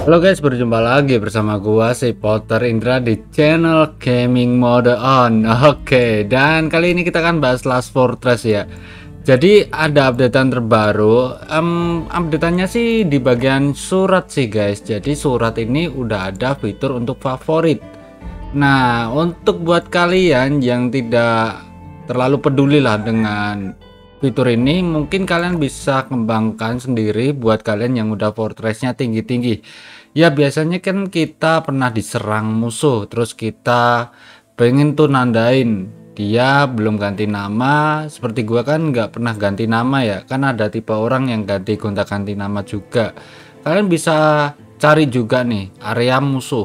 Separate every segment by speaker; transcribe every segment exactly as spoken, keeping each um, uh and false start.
Speaker 1: Halo guys, berjumpa lagi bersama gua si Potter Indra di channel Gaming Mode On. Oke, dan kali ini kita akan bahas Last Fortress ya. Jadi ada updatean terbaru. Um, updateannya sih di bagian surat sih guys. Jadi surat ini udah ada fitur untuk favorit. Nah, untuk buat kalian yang tidak terlalu peduli lah dengan fitur ini, mungkin kalian bisa kembangkan sendiri buat kalian yang udah fortressnya tinggi-tinggi. Ya biasanya kan kita pernah diserang musuh, terus kita pengen tuh nandain dia belum ganti nama. Seperti gua kan nggak pernah ganti nama ya, kan ada tipe orang yang ganti gonta-ganti nama juga. Kalian bisa cari juga nih area musuh.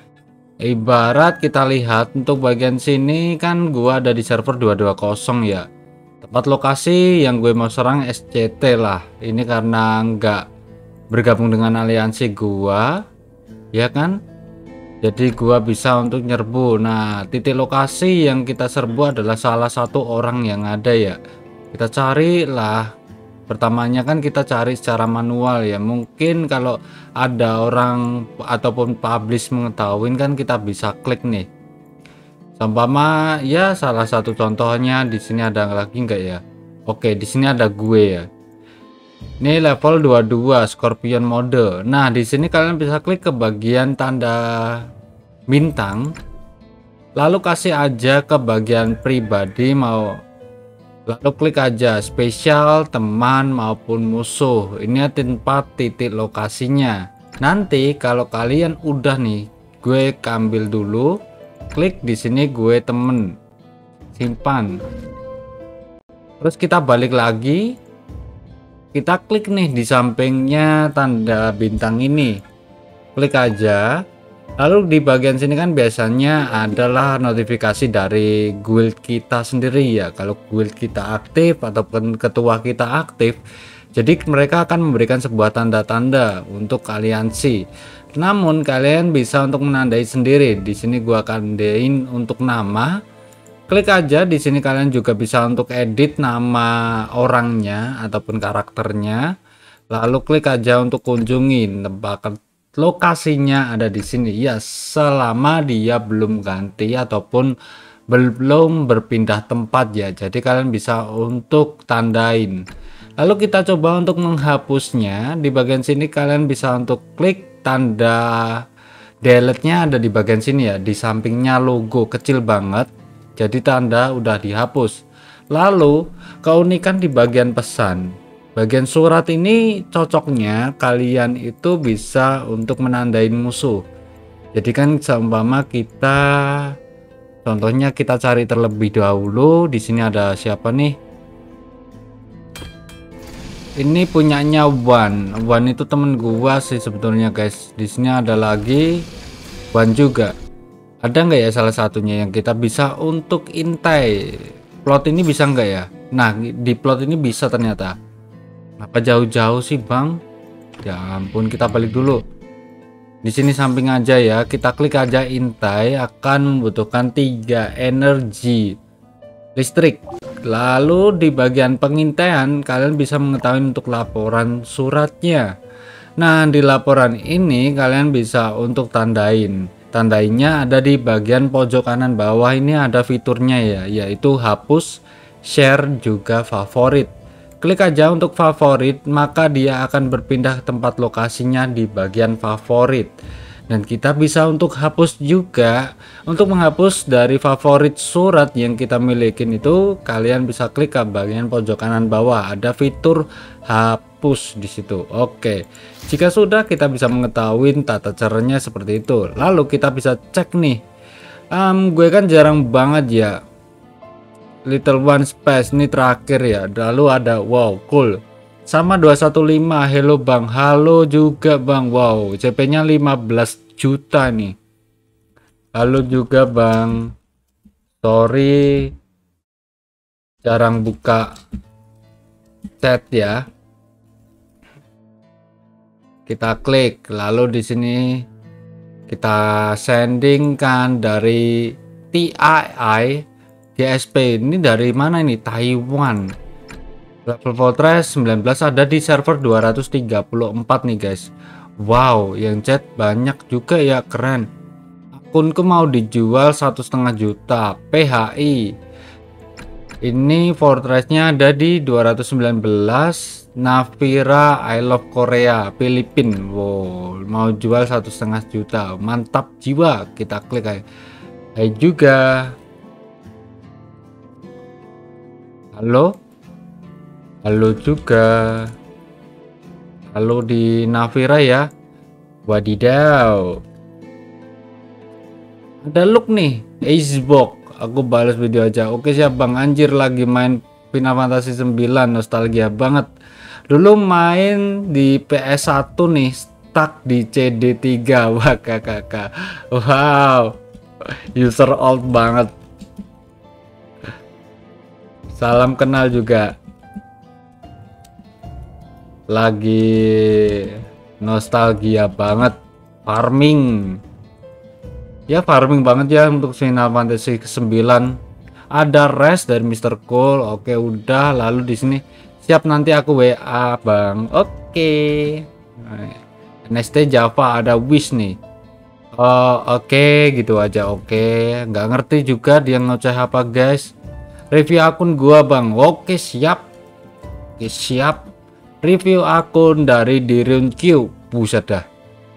Speaker 1: Ibarat kita lihat untuk bagian sini kan gua ada di server dua dua nol ya. Tempat lokasi yang gue mau serang S C T lah. Ini karena nggak bergabung dengan aliansi gua, ya kan? Jadi gua bisa untuk nyerbu. Nah, titik lokasi yang kita serbu adalah salah satu orang yang ada ya. Kita cari lah. Pertamanya kan kita cari secara manual ya. Mungkin kalau ada orang ataupun publish mengetahui kan kita bisa klik nih. Seumpama ya salah satu contohnya di sini ada lagi enggak ya? Oke, di sini ada gue ya. Ini level dua puluh dua Scorpion mode. Nah, di sini kalian bisa klik ke bagian tanda bintang. Lalu kasih aja ke bagian pribadi mau. Lalu klik aja spesial teman maupun musuh. Ini tempat titik lokasinya. Nanti kalau kalian udah nih, gue ambil dulu. Klik di sini gue temen. Simpan. Terus kita balik lagi. Kita klik nih di sampingnya tanda bintang ini, klik aja. Lalu di bagian sini kan biasanya adalah notifikasi dari guild kita sendiri ya. Kalau guild kita aktif ataupun ketua kita aktif, jadi mereka akan memberikan sebuah tanda-tanda untuk aliansi. Namun kalian bisa untuk menandai sendiri. Di sini gua akan tandain untuk nama. Klik aja di sini, kalian juga bisa untuk edit nama orangnya ataupun karakternya. Lalu klik aja untuk kunjungi tempat lokasinya ada di sini ya, selama dia belum ganti ataupun belum berpindah tempat ya. Jadi kalian bisa untuk tandain. Lalu kita coba untuk menghapusnya. Di bagian sini kalian bisa untuk klik tanda delete-nya ada di bagian sini ya, di sampingnya logo kecil banget. Jadi tanda udah dihapus. Lalu keunikan di bagian pesan, bagian surat ini cocoknya kalian itu bisa untuk menandain musuh. Jadi kan seumpama kita, contohnya kita cari terlebih dahulu. Di sini ada siapa nih? Ini punyanya Wan. Wan itu temen gua sih sebetulnya guys. Di sini ada lagi Wan juga. Ada nggak ya salah satunya yang kita bisa untuk intai? Plot ini bisa nggak ya? Nah, di plot ini bisa ternyata. Apa jauh-jauh sih bang? Ya ampun, kita balik dulu. Di sini samping aja ya, kita klik aja intai. Akan membutuhkan tiga energi listrik. Lalu di bagian pengintaian kalian bisa mengetahui untuk laporan suratnya. Nah, di laporan ini kalian bisa untuk tandain. Tandainya ada di bagian pojok kanan bawah. Ini ada fiturnya ya, yaitu hapus, share, juga favorit. Klik aja untuk favorit, maka dia akan berpindah tempat lokasinya di bagian favorit. Dan kita bisa untuk hapus juga. Untuk menghapus dari favorit surat yang kita milikin itu, kalian bisa klik ke bagian pojok kanan bawah. Ada fitur hapus di situ. Oke. Jika sudah, kita bisa mengetahui tata caranya seperti itu. Lalu kita bisa cek nih. Um, gue kan jarang banget ya. Little One Space ini terakhir ya. Lalu ada wow cool. Sama dua satu lima. Hello bang. Halo juga bang. Wow. C P-nya lima belas juta nih. Lalu juga bang. Sorry. Jarang buka chat ya. Kita klik, lalu di sini kita sendingkan dari T I I G S P. Ini dari mana ini? Taiwan. Level Fortress sembilan belas ada di server dua ratus tiga puluh empat nih guys. Wow, yang chat banyak juga ya, keren. Akunku mau dijual satu setengah juta P H I. Ini fortressnya ada di dua ratus sembilan belas, Navira I Love Korea Filipina. Wow, mau jual satu setengah juta, mantap jiwa. Kita klik aja. Hai juga. Halo, halo juga. Halo di Navira ya. Wadidaw, ada look nih, Icebox. Aku balas video aja. Oke siap bang, anjir lagi main Final Fantasy sembilan, nostalgia banget. Dulu main di P S satu nih, stuck di C D tiga. Wah kakak, wow, user old banget. Salam kenal juga. Lagi nostalgia banget, farming. Ya farming banget ya untuk Final Fantasy sembilan. Ada rest dari mister Cole. Oke udah, lalu di sini siap nanti aku W A bang. Oke. N S T Java ada wish nih. Oh oke gitu aja. Oke, nggak ngerti juga dia ngoceh apa guys. Review akun gua bang. Oke siap. Oke siap. Review akun dari Dirun Q. Buset dah,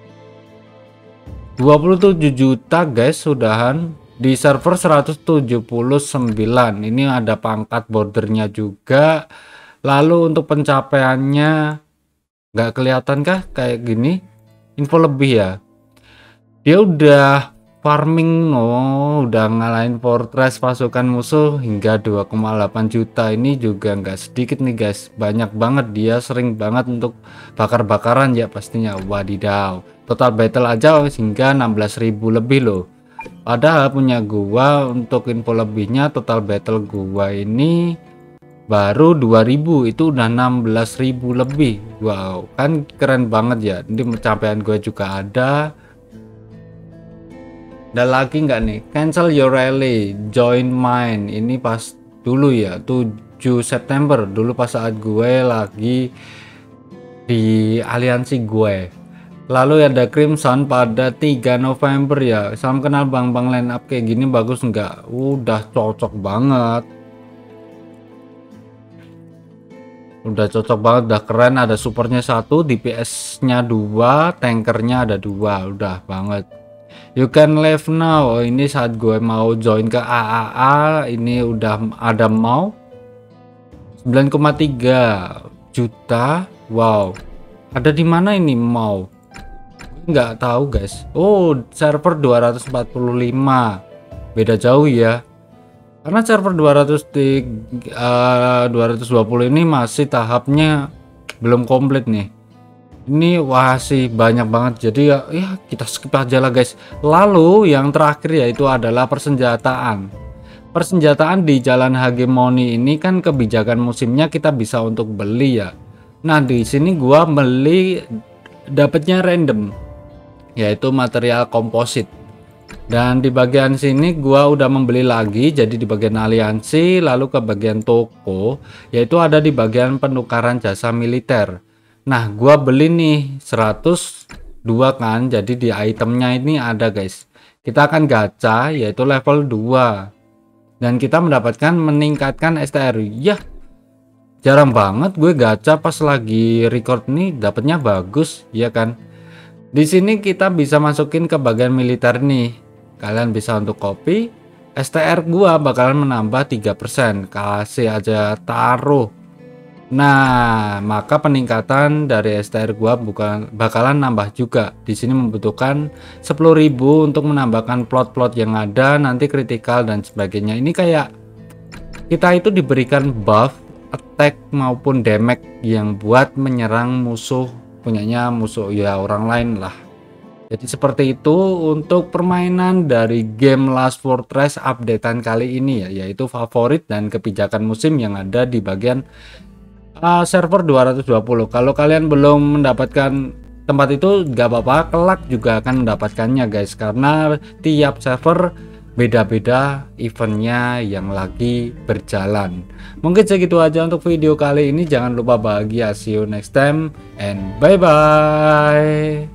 Speaker 1: dua puluh tujuh juta guys sudahan di server seratus tujuh puluh sembilan. Ini ada pangkat bordernya juga. Lalu untuk pencapaiannya nggak kelihatan kah kayak gini, info lebih ya. Dia udah farming, no, udah ngalahin fortress pasukan musuh hingga dua koma delapan juta. Ini juga nggak sedikit nih guys, banyak banget. Dia sering banget untuk bakar-bakaran ya pastinya. Wadidaw, total battle aja hingga enam belas ribu lebih loh. Padahal punya gua untuk info lebihnya, total battle gua ini baru dua ribu, itu udah enam belas ribu lebih. Wow, kan keren banget ya. Ini pencapaian gue juga ada. Ada lagi nggak nih? Cancel your rally, join mine. Ini pas dulu ya, tujuh September dulu pas saat gue lagi di aliansi gue. Lalu ada Crimson pada tiga November ya. Salam kenal bang, bang line up kayak gini bagus nggak? Udah cocok banget. Udah cocok banget, udah keren. Ada supernya satu, D P S-nya dua, tankernya ada dua, udah banget. You can leave now. Oh, ini saat gue mau join ke A A A, ini udah ada mau sembilan koma tiga juta. Wow, ada di mana ini mau? Nggak tahu guys. Oh, server dua ratus empat puluh lima, beda jauh ya. Karena server dua ratus di uh, dua ratus dua puluh ini masih tahapnya belum komplit nih. Ini wah sih banyak banget, jadi ya, ya kita skip aja lah guys. Lalu yang terakhir yaitu adalah persenjataan. Persenjataan di Jalan Hegemoni ini kan kebijakan musimnya kita bisa untuk beli ya. Nah di sini gua beli dapatnya random, yaitu material komposit. Dan di bagian sini gua udah membeli lagi, jadi di bagian aliansi, lalu ke bagian toko, yaitu ada di bagian penukaran jasa militer. Nah gua beli nih seratus dua kan, jadi di itemnya ini ada guys. Kita akan gacha yaitu level dua dan kita mendapatkan meningkatkan S T R. Ya jarang banget gue gacha pas lagi record nih dapatnya bagus ya kan. Di sini kita bisa masukin ke bagian militer nih. Kalian bisa untuk copy. S T R gua bakalan menambah tiga persen. Kasih aja taruh. Nah, maka peningkatan dari S T R gua bukan bakalan nambah juga. Di sini membutuhkan sepuluh ribu untuk menambahkan plot-plot yang ada, nanti kritikal dan sebagainya. Ini kayak kita itu diberikan buff attack maupun damage yang buat menyerang musuh punyanya musuh ya orang lain lah. Jadi seperti itu untuk permainan dari game Last Fortress updatean kali ini ya, yaitu favorit dan kebijakan musim yang ada di bagian Uh, server dua ratus dua puluh. Kalau kalian belum mendapatkan tempat itu gak apa-apa, kelak juga akan mendapatkannya guys, karena tiap server beda-beda eventnya yang lagi berjalan. Mungkin segitu aja untuk video kali ini. Jangan lupa bahagia, see you next time and bye bye.